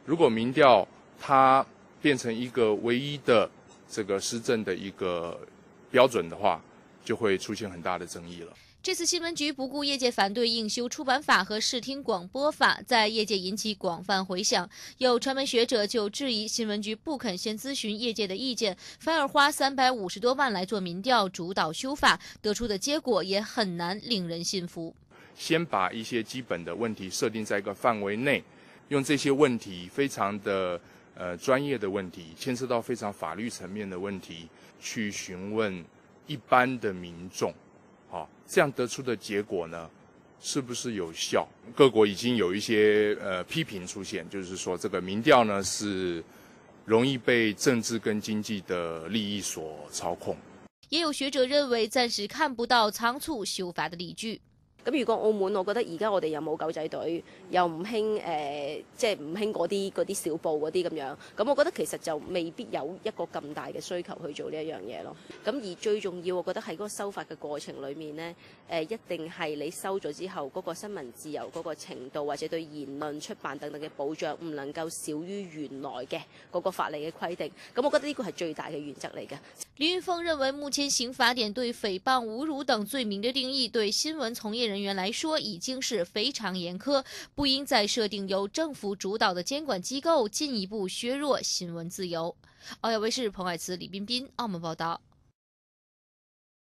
如果民调它变成一个唯一的这个施政的一个标准的话，就会出现很大的争议了。 这次新闻局不顾业界反对，硬修出版法和视听广播法，在业界引起广泛回响。有传媒学者就质疑新闻局不肯先咨询业界的意见，反而花350多万来做民调，主导修法，得出的结果也很难令人信服。 先把一些基本的问题设定在一个范围内，用这些问题非常的专业的问题，牵涉到非常法律层面的问题，去询问一般的民众。这样得出的结果呢，是不是有效？各国已经有一些批评出现，就是说这个民调呢是容易被政治跟经济的利益所操控。 也有學者認為，暫時看不到倉促修法的理據。 咁如果澳門，我覺得而家我哋又冇狗仔隊，又唔興即係唔興嗰啲小報嗰啲咁樣，咁我覺得其實就未必有一個咁大嘅需求去做呢一樣嘢咯。咁而最重要，我覺得喺嗰個修法嘅過程裏面呢，一定係你收咗之後，嗰個新聞自由嗰個程度，或者對言論出版等等嘅保障，唔能夠少於原來嘅嗰個法例嘅規定。咁我覺得呢個係最大嘅原則嚟嘅。 林玉鳳認為，目前刑法典對誹謗、侮辱等罪名的定義，對新聞從業人員來說已經是非常嚴苛，不應再設定由政府主導的監管機構，進一步削弱新聞自由。澳亞衛視彭藹慈、李彬彬澳門報道。